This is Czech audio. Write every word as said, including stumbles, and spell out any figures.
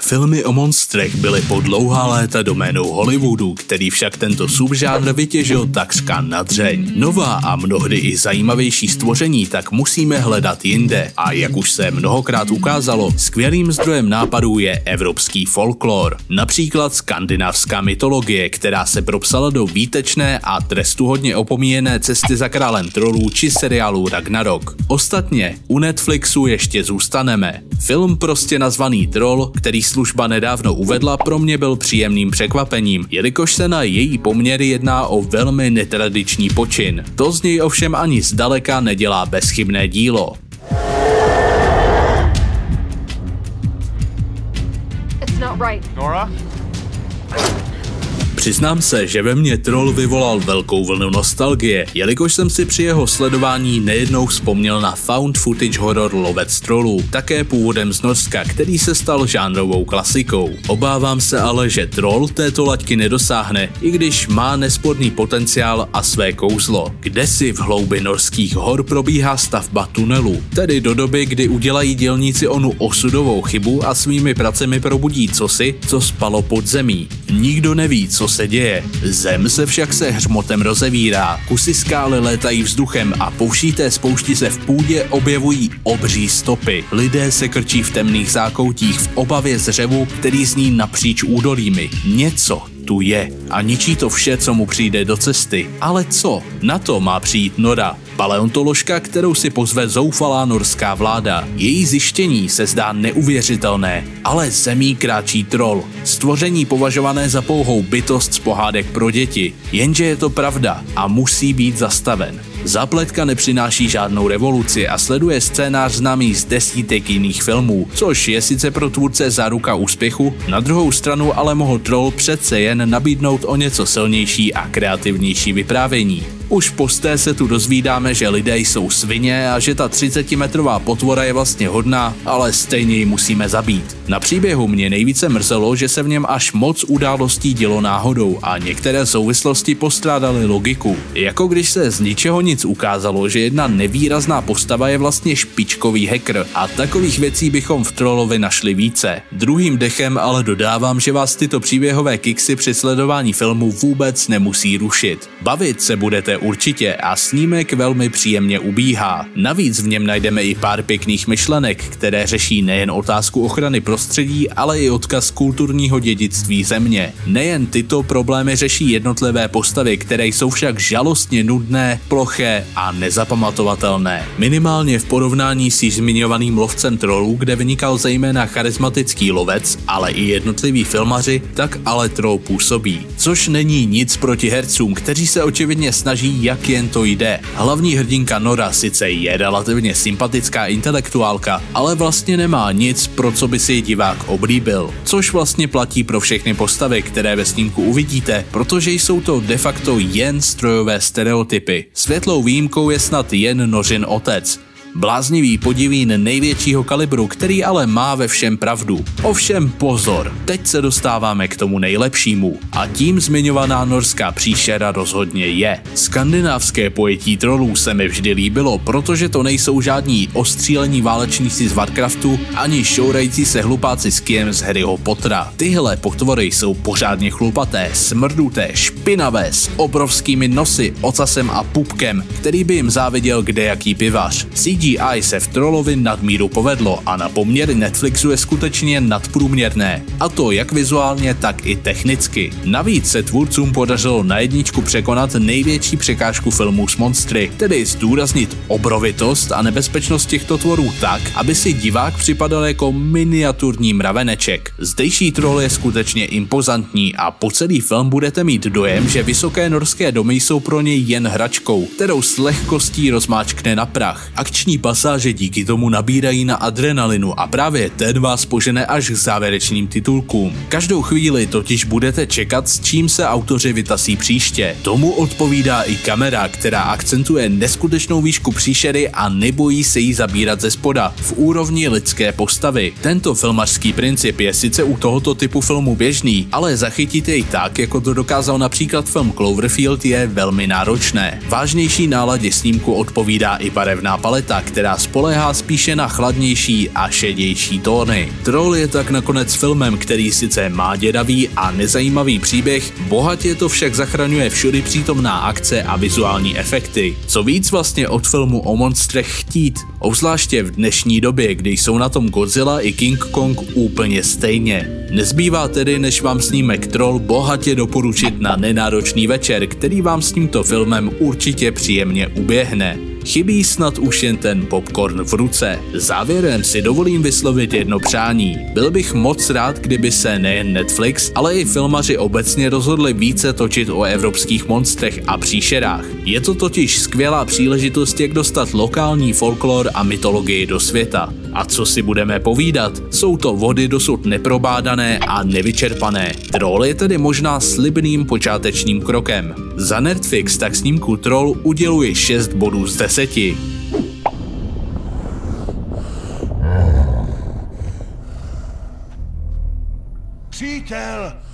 Filmy o monstrech byly po dlouhá léta doménou Hollywoodu, který však tento subžánr vytěžil takřka na dřeň. Nová a mnohdy i zajímavější stvoření tak musíme hledat jinde a jak už se mnohokrát ukázalo, skvělým zdrojem nápadů je evropský folklor. Například skandinávská mytologie, která se propsala do výtečné a trestuhodně opomíjené Cesty za králem trolů či seriálu Ragnarok. Ostatně u Netflixu ještě zůstaneme. Film prostě nazvaný Troll, který služba nedávno uvedla, pro mě byl příjemným překvapením, jelikož se na její poměry jedná o velmi netradiční počin. To z něj ovšem ani zdaleka nedělá bezchybné dílo. It's not right. Nora? Přiznám se, že ve mně Troll vyvolal velkou vlnu nostalgie, jelikož jsem si při jeho sledování nejednou vzpomněl na found footage horror Lovec trollů, také původem z Norska, který se stal žánrovou klasikou. Obávám se ale, že Troll této laťky nedosáhne, i když má nesporný potenciál a své kouzlo. Kdesi v hloubi norských hor probíhá stavba tunelu, tedy do doby, kdy udělají dělníci onu osudovou chybu a svými pracemi probudí cosi, co spalo pod zemí. Nikdo neví, co se děje. Zem se však se hřmotem rozevírá, kusy skály létají vzduchem a po vší té spoušti se v půdě objevují obří stopy. Lidé se krčí v temných zákoutích v obavě z řevu, který zní napříč údolími. Něco tu je a ničí to vše, co mu přijde do cesty. Ale co? Na to má přijít Nora, paleontoložka, kterou si pozve zoufalá norská vláda. Její zjištění se zdá neuvěřitelné, ale zemí kráčí troll, stvoření považované za pouhou bytost z pohádek pro děti. Jenže je to pravda a musí být zastaven. Zápletka nepřináší žádnou revoluci a sleduje scénář známý z desítek jiných filmů, což je sice pro tvůrce záruka úspěchu, na druhou stranu ale mohl Troll přece jen nabídnout o něco silnější a kreativnější vyprávění. Už posté se tu dozvídáme, že lidé jsou svině a že ta třicetimetrová potvora je vlastně hodná, ale stejně ji musíme zabít. Na příběhu mě nejvíce mrzelo, že se v něm až moc událostí dělo náhodou a některé souvislosti postrádaly logiku. Jako když se z ničeho nic ukázalo, že jedna nevýrazná postava je vlastně špičkový hacker a takových věcí bychom v Trollovi našli více. Druhým dechem ale dodávám, že vás tyto příběhové kiksy při sledování filmu vůbec nemusí rušit. Bavit se budete určitě a snímek velmi příjemně ubíhá. Navíc v něm najdeme i pár pěkných myšlenek, které řeší nejen otázku ochrany prostředí, ale i odkaz kulturního dědictví země. Nejen tyto problémy řeší jednotlivé postavy, které jsou však žalostně nudné, ploché a nezapamatovatelné. Minimálně v porovnání s již zmiňovaným Lovcem trollů, kde vynikal zejména charismatický lovec, ale i jednotliví filmaři, tak ale Troll působí. Což není nic proti hercům, kteří se očividně snaží, jak jen to jde. Hlavní hrdinka Nora sice je relativně sympatická intelektuálka, ale vlastně nemá nic, pro co by si ji divák oblíbil. Což vlastně platí pro všechny postavy, které ve snímku uvidíte, protože jsou to de facto jen strojové stereotypy. Světlou výjimkou je snad jen Nořin otec. Bláznivý podivín největšího kalibru, který ale má ve všem pravdu. Ovšem pozor, teď se dostáváme k tomu nejlepšímu a tím zmiňovaná norská příšera rozhodně je. Skandinávské pojetí trollů se mi vždy líbilo, protože to nejsou žádní ostřílení válečníci z Warcraftu ani šourající se hlupáci s kijem z Harryho Pottera. Tyhle potvory jsou pořádně chlupaté, smrduté, špinavé, s obrovskými nosy, ocasem a pupkem, který by jim záviděl kdejaký pivař. C G I se v Trollovi nadmíru povedlo a na poměry Netflixu je skutečně nadprůměrné. A to jak vizuálně, tak i technicky. Navíc se tvůrcům podařilo na jedničku překonat největší překážku filmů s monstry, tedy zdůraznit obrovitost a nebezpečnost těchto tvorů tak, aby si divák připadal jako miniaturní mraveneček. Zdejší Troll je skutečně impozantní a po celý film budete mít dojem, že vysoké norské domy jsou pro něj jen hračkou, kterou s lehkostí rozmáčkne na prach. Akční pasáže díky tomu nabírají na adrenalinu a právě ten vás požene až k závěrečným titulkům. Každou chvíli totiž budete čekat, s čím se autoři vytasí příště. Tomu odpovídá i kamera, která akcentuje neskutečnou výšku příšery a nebojí se jí zabírat ze spoda v úrovni lidské postavy. Tento filmařský princip je sice u tohoto typu filmu běžný, ale zachytit jej tak, jako to dokázal například film Cloverfield, je velmi náročné. Vážnější náladě snímku odpovídá i barevná paleta, která spoléhá spíše na chladnější a šedější tóny. Troll je tak nakonec filmem, který sice má děravý a nezajímavý příběh, bohatě to však zachraňuje všudy přítomná akce a vizuální efekty. Co víc vlastně od filmu o monstrech chtít, obzvláště v dnešní době, kdy jsou na tom Godzilla i King Kong úplně stejně. Nezbývá tedy, než vám snímek Troll bohatě doporučit na nenáročný večer, který vám s tímto filmem určitě příjemně uběhne. Chybí snad už jen ten popcorn v ruce. Závěrem si dovolím vyslovit jedno přání. Byl bych moc rád, kdyby se nejen Netflix, ale i filmaři obecně rozhodli více točit o evropských monstrech a příšerách. Je to totiž skvělá příležitost, jak dostat lokální folklor a mytologii do světa. A co si budeme povídat, jsou to vody dosud neprobádané a nevyčerpané. Troll je tedy možná slibným počátečním krokem. Za Netflix tak snímku Troll uděluji šest bodů z deseti. Přítel!